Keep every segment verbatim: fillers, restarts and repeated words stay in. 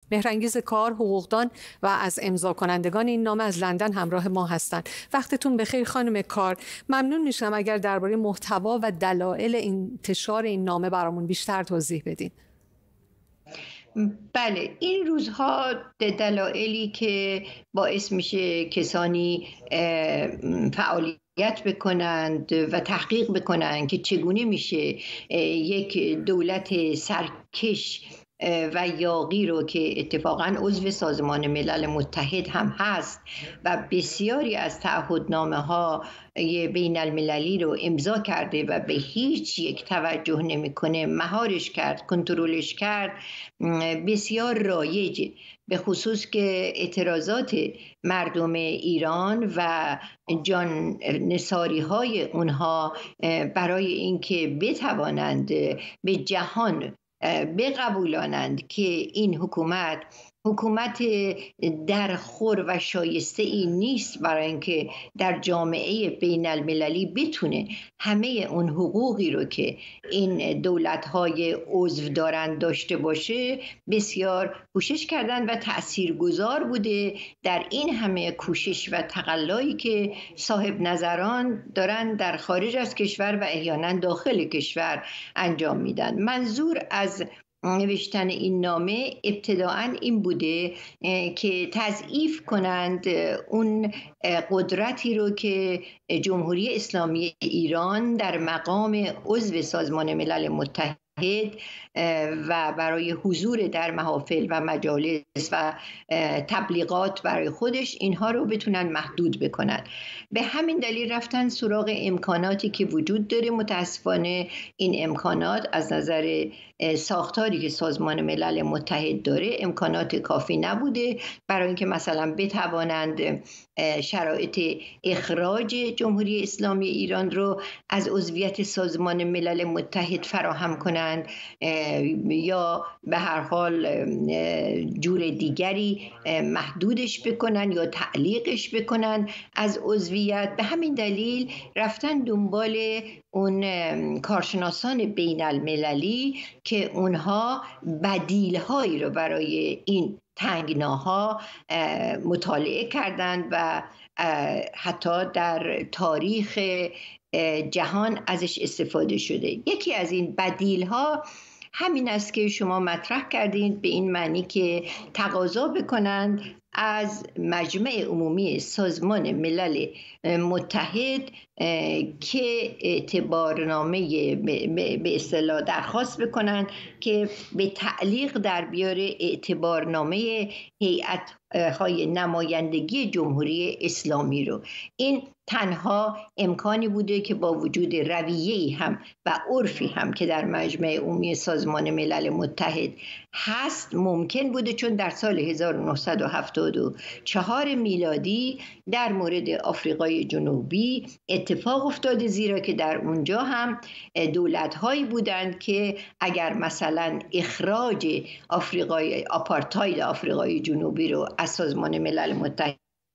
مهرانگیز کار، حقوقدان و از امضا کنندگان این نامه از لندن همراه ما هستند. وقتتون بخیر خانم کار. ممنون میشم اگر درباره محتوا و دلایل انتشار این نامه برامون بیشتر توضیح بدین. بله، این روزها دلایلی که باعث میشه کسانی فعالیت بکنند و تحقیق بکنند که چگونه میشه یک دولت سرکش و یاغی رو که اتفاقاً عضو سازمان ملل متحد هم هست و بسیاری از تعهدنامه ها بین المللی رو امضا کرده و به هیچ یک توجه نمیکنه، مهارش کرد، کنترلش کرد، بسیار رایجه. به خصوص که اعتراضات مردم ایران و جان نثاری های اونها برای اینکه بتوانند به جهان بقبولانند که این حکومت حکومت درخور و شایسته ای نیست برای اینکه در جامعه بین المللی بتونه همه اون حقوقی رو که این دولت‌های عضو دارند داشته باشه، بسیار کوشش کردن و تأثیرگذار بوده در این همه کوشش و تقلایی که صاحب نظران دارن در خارج از کشور و احیانا داخل کشور انجام میدن. منظور از نوشتن این نامه ابتداعاً این بوده که تضعیف کنند اون قدرتی رو که جمهوری اسلامی ایران در مقام عضو سازمان ملل متحد و برای حضور در محافل و مجالس و تبلیغات برای خودش اینها رو بتونن محدود بکنن. به همین دلیل رفتن سراغ امکاناتی که وجود داره. متاسفانه این امکانات از نظر ساختاری که سازمان ملل متحد داره امکانات کافی نبوده برای اینکه مثلا بتوانند شرایط اخراج جمهوری اسلامی ایران رو از عضویت سازمان ملل متحد فراهم کنند یا به هر حال جور دیگری محدودش بکنن یا تعلیقش بکنن از عضویت. به همین دلیل رفتن دنبال اون کارشناسان بین المللی که اونها بدیل‌هایی رو برای این تنگناها مطالعه کردند و حتی در تاریخ جهان ازش استفاده شده. یکی از این بدیل‌ها همین است که شما مطرح کردید، به این معنی که تقاضا بکنند از مجمع عمومی سازمان ملل متحد که اعتبارنامه به اصطلاح درخواست بکنند که به تعلیق در بیاره اعتبارنامه هیئت های نمایندگی جمهوری اسلامی رو. این تنها امکانی بوده که با وجود رویه‌ای هم و عرفی هم که در مجمع عمومی سازمان ملل متحد هست ممکن بوده، چون در سال هزار و نهصد و هفتاد و چهار میلادی در مورد آفریقای جنوبی اتفاق افتاده، زیرا که در اونجا هم دولت‌هایی بودند که اگر مثلا اخراج آفریقای آپارتاید آفریقای جنوبی رو از سازمان ملل متحد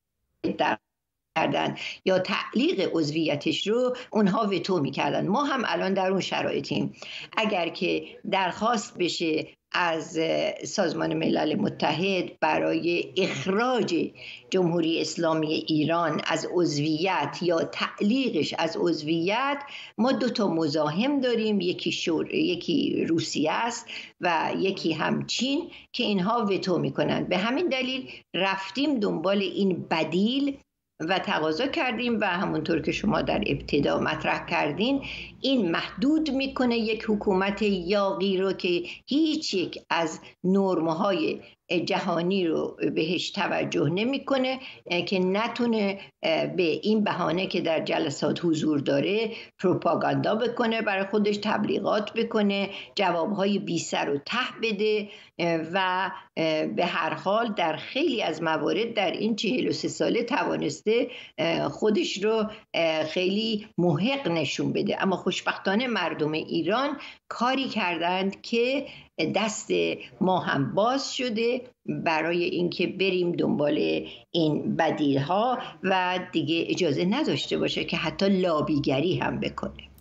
در کردن یا تعلیق عضویتش رو اونها وتو میکردن. ما هم الان در اون شرایطیم. اگر که درخواست بشه از سازمان ملل متحد برای اخراج جمهوری اسلامی ایران از عضویت یا تعلیقش از عضویت، ما دو تا مزاحم داریم، یکی شور... یکی روسیه است و یکی هم چین که اینها وتو میکنن. به همین دلیل رفتیم دنبال این بدیل و تقاضا کردیم و همونطور که شما در ابتدا مطرح کردین، این محدود میکنه یک حکومت یاغی رو که هیچ یک از نرم‌های جهانی رو بهش توجه نمیکنه که نتونه به این بهانه که در جلسات حضور داره پروپاگاندا بکنه، برای خودش تبلیغات بکنه، جوابهای بی سر و ته بده و به هر حال در خیلی از موارد در این چهل و سه ساله توانسته خودش رو خیلی محق نشون بده. اما خوشبختانه مردم ایران کاری کردند که دست ما هم باز شده برای اینکه بریم دنبال این بدیل‌ها و دیگه اجازه نداشته باشه که حتی لابیگری هم بکنه.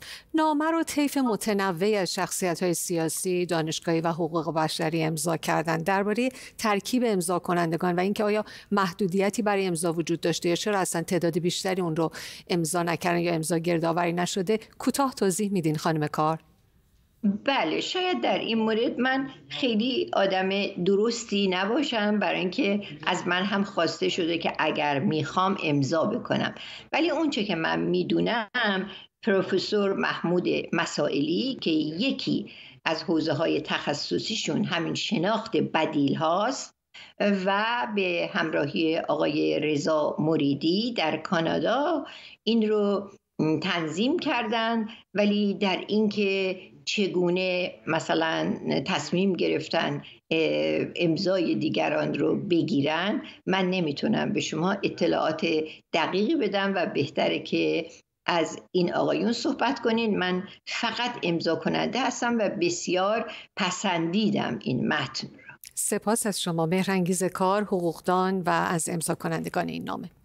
نامه رو طیف متنوعی از شخصیت‌های سیاسی، دانشگاهی و حقوق بشری امضا کردند. درباره ترکیب امضا کنندگان و اینکه آیا محدودیتی برای امضا وجود داشته یا چرا اصلا تعداد بیشتری اون رو امضا نکردن یا امضا گردآوری نشده، کوتاه توضیح میدین خانم کار؟ بله، شاید در این مورد من خیلی آدم درستی نباشم، برای اینکه از من هم خواسته شده که اگر میخوام امضا بکنم، ولی اونچه که من میدونم پروفسور محمود مسائلی که یکی از حوزه های تخصصیشون همین شناخت بدیل هاست و به همراهی آقای رضا مریدی در کانادا این رو تنظیم کردن، ولی در اینکه چگونه مثلا تصمیم گرفتن امضای دیگران رو بگیرن من نمیتونم به شما اطلاعات دقیقی بدم و بهتره که از این آقایون صحبت کنین. من فقط امضا کننده هستم و بسیار پسندیدم این متن. سپاس از شما مهرانگیز کار، حقوقدان و از امضا کنندگان این نامه.